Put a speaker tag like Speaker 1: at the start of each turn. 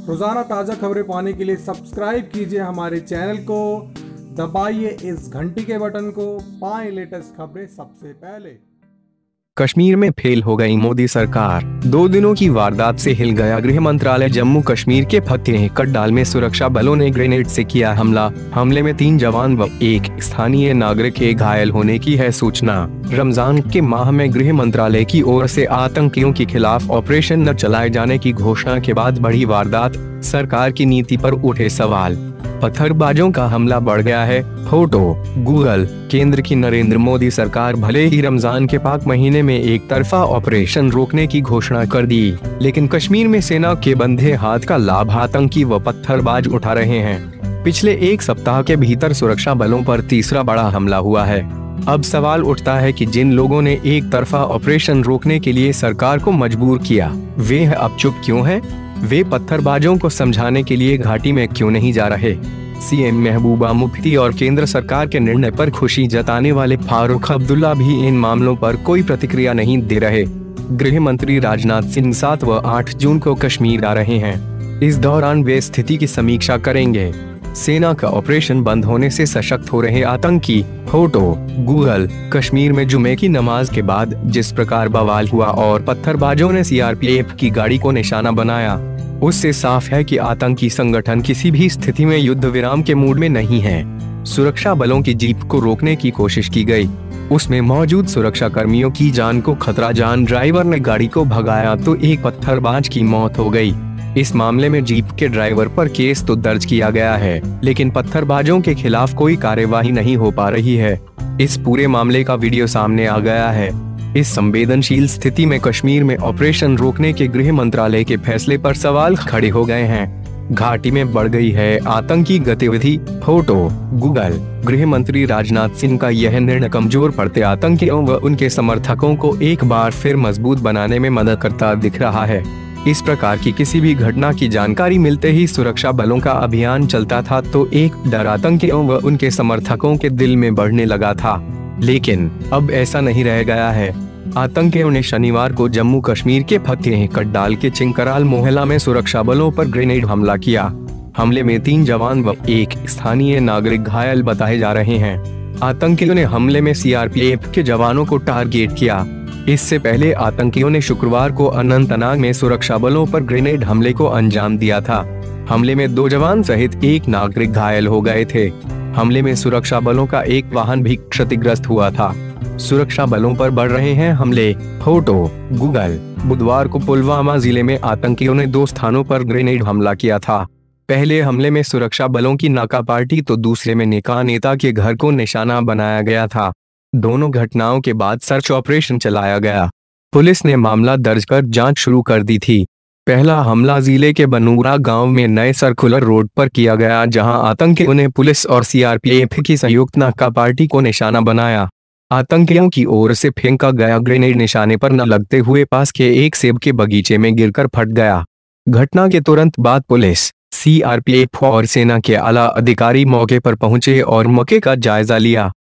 Speaker 1: रोजाना ताज़ा खबरें पाने के लिए सब्सक्राइब कीजिए हमारे चैनल को, दबाइए इस घंटी के बटन को, पाएं लेटेस्ट खबरें सबसे पहले।
Speaker 2: कश्मीर में फेल हो गई मोदी सरकार, 2 दिनों की वारदात से हिल गया गृह मंत्रालय। जम्मू कश्मीर के फतेह कड्डाल में सुरक्षा बलों ने ग्रेनेड से किया हमला। हमले में 3 जवान व 1 स्थानीय नागरिक के घायल होने की है सूचना। रमजान के माह में गृह मंत्रालय की ओर से आतंकियों के खिलाफ ऑपरेशन न चलाए जाने की घोषणा के बाद बढ़ी वारदात, सरकार की नीति पर उठे सवाल। पत्थरबाजों का हमला बढ़ गया है। Photo Google. केंद्र की नरेंद्र मोदी सरकार भले ही रमजान के पाक महीने में एक तरफा ऑपरेशन रोकने की घोषणा कर दी, लेकिन कश्मीर में सेना के बंधे हाथ का लाभ आतंकी व पत्थरबाज उठा रहे हैं। पिछले 1 सप्ताह के भीतर सुरक्षा बलों पर तीसरा बड़ा हमला हुआ है। अब सवाल उठता है कि जिन लोगों ने एक तरफा ऑपरेशन रोकने के लिए सरकार को मजबूर किया, वे अब चुप क्यों हैं? वे पत्थरबाजों को समझाने के लिए घाटी में क्यों नहीं जा रहे? सीएम महबूबा मुफ्ती और केंद्र सरकार के निर्णय पर खुशी जताने वाले फारूक अब्दुल्ला भी इन मामलों पर कोई प्रतिक्रिया नहीं दे रहे। गृह मंत्री राजनाथ सिंह 7 व 8 जून को कश्मीर आ रहे हैं। इस दौरान वे स्थिति की समीक्षा करेंगे। सेना का ऑपरेशन बंद होने से सशक्त हो रहे आतंकी। Photo Google. कश्मीर में जुमे की नमाज के बाद जिस प्रकार बवाल हुआ और पत्थरबाजों ने सीआरपीएफ की गाड़ी को निशाना बनाया, उससे साफ है कि आतंकी संगठन किसी भी स्थिति में युद्ध विराम के मूड में नहीं है। सुरक्षा बलों की जीप को रोकने की कोशिश की गई, उसमें मौजूद सुरक्षा कर्मियों की जान को खतरा जान ड्राइवर ने गाड़ी को भगाया तो एक पत्थरबाज की मौत हो गई। इस मामले में जीप के ड्राइवर पर केस तो दर्ज किया गया है, लेकिन पत्थरबाजों के खिलाफ कोई कार्यवाही नहीं हो पा रही है। इस पूरे मामले का वीडियो सामने आ गया है। इस संवेदनशील स्थिति में कश्मीर में ऑपरेशन रोकने के गृह मंत्रालय के फैसले पर सवाल खड़े हो गए हैं। घाटी में बढ़ गई है आतंकी गतिविधि। Photo Google. गृह मंत्री राजनाथ सिंह का यह निर्णय कमजोर पड़ते आतंकियों व उनके समर्थकों को एक बार फिर मजबूत बनाने में मदद करता दिख रहा है। इस प्रकार की किसी भी घटना की जानकारी मिलते ही सुरक्षा बलों का अभियान चलता था तो एक डर आतंकियों व उनके समर्थकों के दिल में बढ़ने लगा था, लेकिन अब ऐसा नहीं रह गया है। आतंकियों ने शनिवार को जम्मू कश्मीर के फतेह कड्डाल के चिंकराल मोहल्ला में सुरक्षा बलों पर ग्रेनेड हमला किया। हमले में 3 जवान व 1 स्थानीय नागरिक घायल बताए जा रहे हैं। आतंकियों ने हमले में सीआरपीएफ के जवानों को टारगेट किया। इससे पहले आतंकियों ने शुक्रवार को अनंतनाग में सुरक्षा बलों पर ग्रेनेड हमले को अंजाम दिया था। हमले में 2 जवान सहित 1 नागरिक घायल हो गए थे। हमले में सुरक्षा बलों का एक वाहन भी क्षतिग्रस्त हुआ था। सुरक्षा बलों पर बढ़ रहे हैं हमले। Photo Google. बुधवार को पुलवामा जिले में आतंकियों ने 2 स्थानों पर ग्रेनेड हमला किया था। पहले हमले में सुरक्षा बलों की नाका पार्टी तो दूसरे में नेका नेता के घर को निशाना बनाया गया था। दोनों घटनाओं के बाद सर्च ऑपरेशन चलाया गया। पुलिस ने मामला दर्ज कर जांच शुरू कर दी थी। पहला हमला जिले के बनूरा गांव में नए सर्कुलर रोड पर किया गया, जहां आतंकियों ने पुलिस और सीआरपीएफ की संयुक्त नाका पार्टी को निशाना बनाया। आतंकियों की ओर से फेंका गया ग्रेनेड निशाने पर न लगते हुए पास के एक सेब के बगीचे में गिरकर फट गया। घटना के तुरंत बाद पुलिस, सीआरपीएफ और सेना के आला अधिकारी मौके पर पहुंचे और मौके का जायजा लिया।